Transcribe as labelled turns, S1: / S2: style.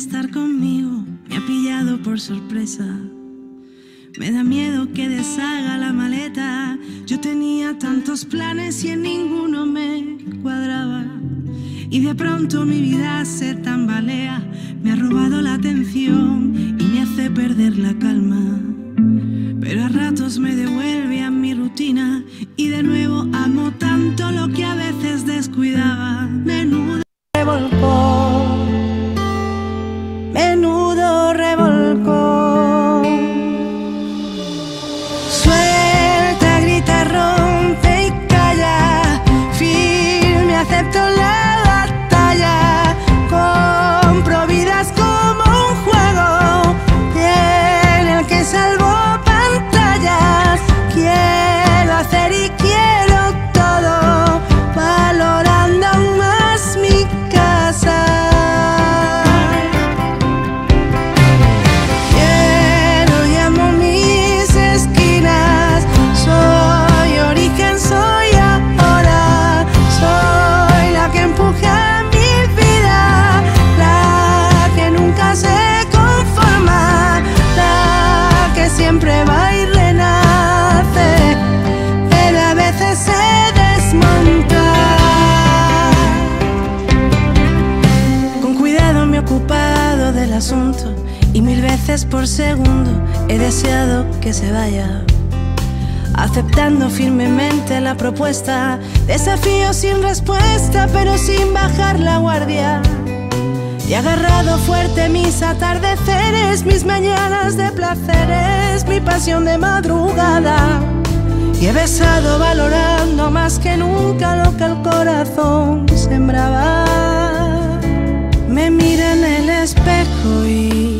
S1: estar conmigo me ha pillado por sorpresa. Me da miedo que deshaga la maleta. Yo tenía tantos planes y en ninguno me cuadraba. Y de pronto mi vida se tambalea. Me ha robado la atención y me hace perder la calma. Pero a ratos me devuelve a mi rutina y de nuevo amo tanto lo que a veces descuidaba. Menudo revolcón, menudo revolcón. Suelta, grita, rompe y calla. Firme, acepto la batalla. Compro vidas como un juego en el que salvo pantallas. Quiero hacer y quiero todo, valorando aún más mi casa. Quiero y amo mis esquinas. Soy origen, soy ahora. Soy la que empuja mi vida, la que nunca se conforma, la que siempre va y renace, pero a veces se desmonta. Con cuidado me he ocupado del asunto y 1000 veces por segundo he deseado que se vaya, aceptando firmemente la propuesta. Desafío sin respuesta, pero sin bajar la guardia. Y he agarrado fuerte mis atardeceres, mis mañanas de placeres, mi pasión de madrugada. Y he besado valorando más que nunca lo que el corazón sembraba. Me mira en el espejo y